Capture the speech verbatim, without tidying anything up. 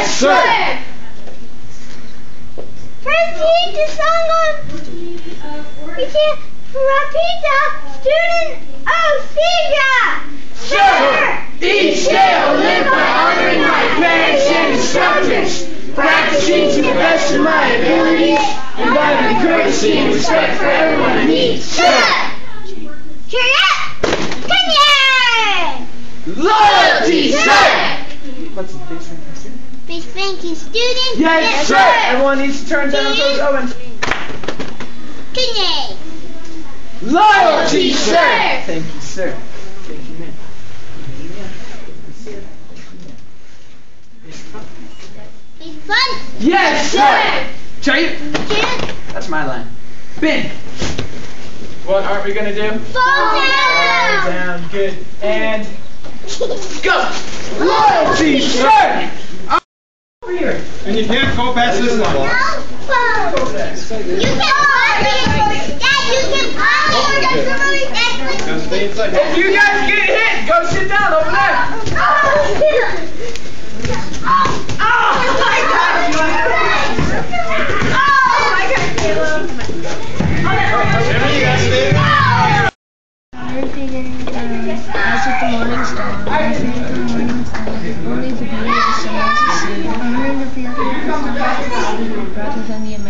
Yes, sir. Repeat the song on. We can repeat the student of Caesar. Sure. Each day I'll live by honoring my parents and instructors, practicing to the best of my abilities, and by having courtesy and respect for everyone I meet. Sure. Cheer up! Kanye! Loyalty, sir. What's the base ranking student? Base ranking student? Yes, sir. Everyone needs to turn down those ovens. Kanye! Loyalty, sir. Thank you, sir. Thank you, ma'am. Base fun? Yes, sir. Try it. Cheer! That's my line. Ben. What aren't we gonna do? Fall down! Down. Good. And go. Loyalty, sir. Over here. And you can't go past this one. No, fall. You can fall it. Dad, you can fall it. That's the really next Now stay inside. If you guys get hit, go sit down over there. Oh, Oh my God! Oh my God, Caleb! Jimmy, you guys stay. We're figuring uh, as with the morning star, I think the morning star, only the beauty of the sun to see. I heard the feeling of the stars to see, rather than the